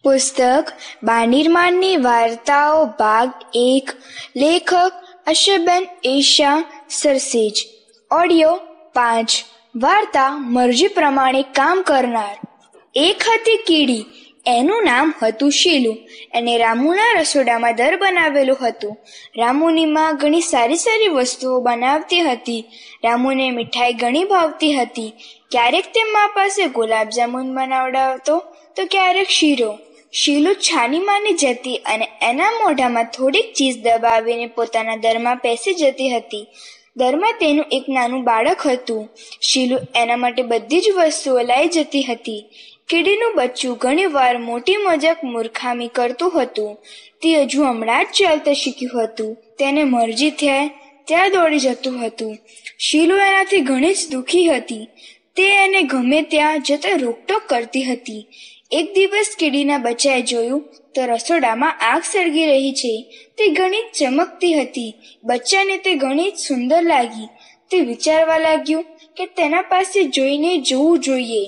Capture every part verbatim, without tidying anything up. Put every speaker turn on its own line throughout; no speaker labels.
પુસ્તક બાનીરમાનની વાર્તાઓ ભાગ એક. લેખક અશરબેન એશા સરસીજ. ઓડિયો પાંચ. વાર્તા મરજી પ્રમાણે કામ કરનાર. એક હતી કીડી. એનું નામ હતું શીલુ. એને રામુના રસોડામાં દર બનાવેલું હતું. રામુની માં ઘણી સારી સારી વસ્તુઓ બનાવતી હતી. રામુને મીઠાઈ ઘણી ભાવતી હતી. ક્યારેક તે મા પાસે ગુલાબજામુન બનાવડાવતો તો ક્યારેક શીરો. શીલુ છાની માની જતી અને એના મોઢામાં થોડીક ચીઝ દબાવીને પોતાના દરમાં પેસી જતી હતી. દરમાં તેનું એક નાનું બાળક હતું. શીલુ એના માટે બધી જ વસ્તુઓ લાવી જતી હતી. કીડીનું બચ્ચું ઘણી વાર મોટી મજાક મૂર્ખામી કરતું હતું. તે હજુ હમણાં જ ચાલતા શીખ્યું હતું. તેને મરજી થાય ત્યાં દોડી જતું હતું. શીલુ એનાથી ઘણી જ દુઃખી હતી. તે એને ગમે ત્યાં જતા રોકટોક કરતી હતી. એક દિવસ કીડીના બચ્ચાએ જોયું તો રસોડામાં આગ સળગી રહી છે. તે ઘણી જ ચમકતી હતી. બચ્ચાને તે ઘણી જ સુંદર લાગી. તે વિચારવા લાગ્યું કે તેના પાસે જોઈને જોવું જોઈએ.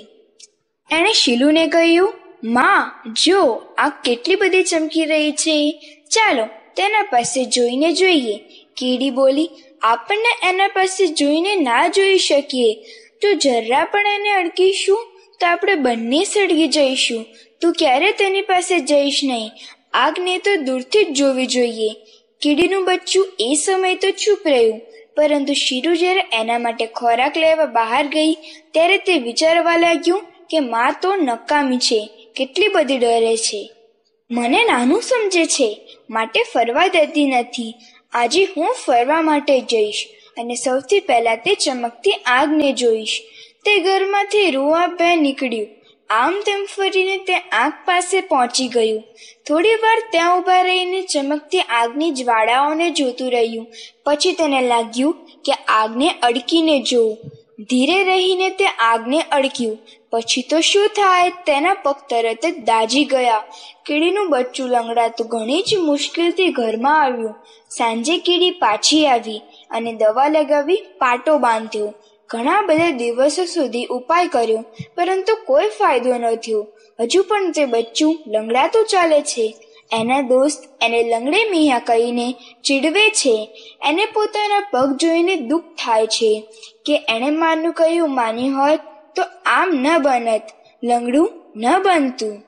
એણે શીલુને કહ્યું, માં, જો આગ કેટલી બધી ચમકી રહી છે, ચાલો તેના પાસે જોઈને જોઈએ. કીડી બોલી, આપણને એના પાસે જોઈને ના જોઈ શકીએ. જો જરા પણ એને અડકીશું તો આપણે બંને સળગી જઈશું. તું ક્યારે તેની પાસે જઈશ નહીં. આગને તો દૂરથી જ જોવી જોઈએ. કીડીનું બચ્ચું એ સમય તો ચૂપ રહ્યું, પરંતુ શીલુ જ્યારે એના માટે ખોરાક લેવા બહાર ગઈ ત્યારે તે વિચારવા લાગ્યું કે માં તો નકામી છે, કેટલી બધી ડરે છે, મને નાનું સમજે છે, માટે ફરવા દેતી નથી. આજે હું ફરવા માટે જઈશ અને સૌથી પહેલા તે ચમકતી આગને જોઈશ. તે ઘરમાંથી રૂઆબે નીકળ્યું. આમ તેમ ફરીને તે આગ પાસે પહોંચી ગયું. થોડી વાર ત્યાં ઊભા રહીને ચમકતી આગની જ્વાળાઓને જોતું રહ્યું. પછી તેને લાગ્યું કે આગને અડકીને જોઉં. ધીરે રહીને તે આગને અડક્યું. પછી તો શું થાય, તેના પગ તરત જ દાઝી ગયા. કીડીનું બચ્ચું લંગડાતું ઘણી જ મુશ્કેલથી ઘરમાં આવ્યું. સાંજે કીડી પાછી આવી અને દવા લગાવી પાટો બાંધ્યો. ઘણા બધા દિવસો સુધી ઉપાય કર્યો, પરંતુ કોઈ ફાયદો ન થયો. હજુ પણ તે બચ્ચું લંગડાતું ચાલે છે. એના દોસ્ત એને લંગડે મિયા કહીને ચીડવે છે. એને પોતાના પગ જોઈને દુઃખ થાય છે કે એણે માનું કહ્યું માની હોત તો આમ ન બનત, લંગડું ન બનતું.